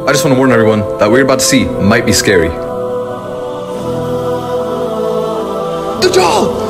I just want to warn everyone that what you're about to see might be scary. Dajjal!